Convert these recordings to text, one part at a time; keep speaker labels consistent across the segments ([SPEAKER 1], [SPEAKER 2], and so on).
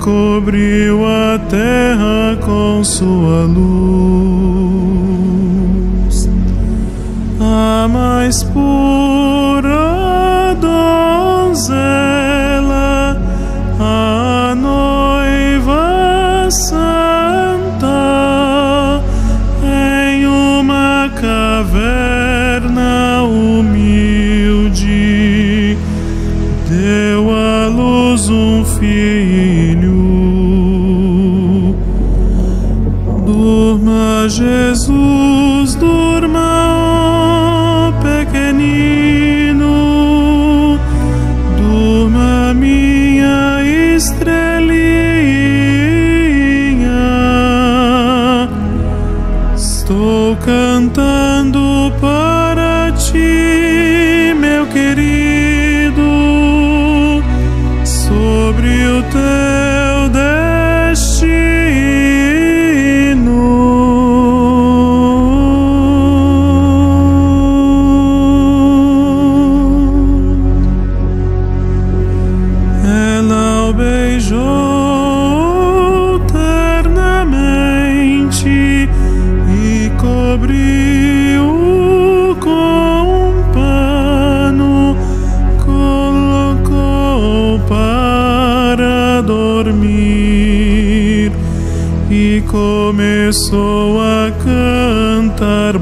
[SPEAKER 1] cobriu a terra com sua luz. A mais pura donzela, a noiva santa, em uma caverna humilde, deu à luz um filho. Durma, Jesus, durma, ó pequenino, durma, minha estrelinha. Estou cantando para ti, meu querido, sobre o teu destino. Ela o beijou ternamente e cobriu com um pano, colocou para dormir e começou a cantar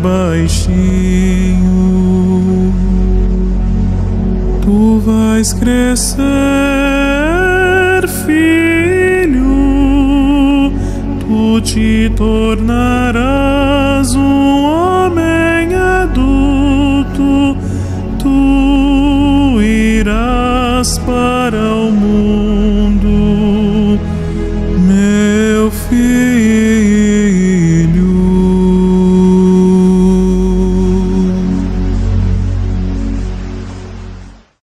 [SPEAKER 1] baixinho. Tu vais crescer, filho, tu te tornarás